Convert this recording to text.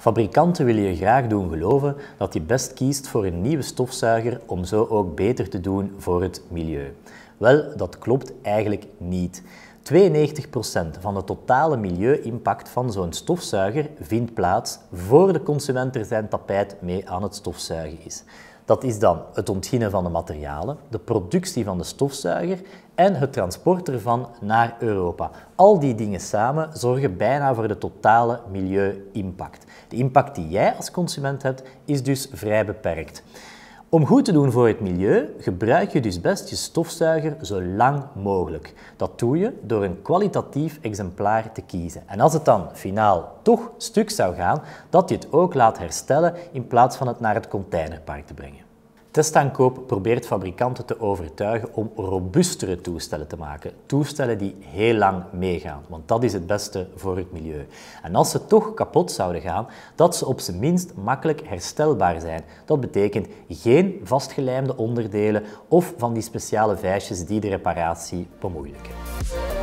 Fabrikanten willen je graag doen geloven dat je best kiest voor een nieuwe stofzuiger om zo ook beter te doen voor het milieu. Wel, dat klopt eigenlijk niet. 92% van de totale milieu-impact van zo'n stofzuiger vindt plaats voor de consument er zijn tapijt mee aan het stofzuigen is. Dat is dan het ontginnen van de materialen, de productie van de stofzuiger en het transport ervan naar Europa. Al die dingen samen zorgen bijna voor de totale milieu-impact. De impact die jij als consument hebt, is dus vrij beperkt. Om goed te doen voor het milieu, gebruik je dus best je stofzuiger zo lang mogelijk. Dat doe je door een kwalitatief exemplaar te kiezen. En als het dan finaal toch stuk zou gaan, dat je het ook laat herstellen in plaats van het naar het containerpark te brengen. Testaankoop probeert fabrikanten te overtuigen om robuustere toestellen te maken. Toestellen die heel lang meegaan, want dat is het beste voor het milieu. En als ze toch kapot zouden gaan, dat ze op zijn minst makkelijk herstelbaar zijn. Dat betekent geen vastgelijmde onderdelen of van die speciale vijsjes die de reparatie bemoeilijken.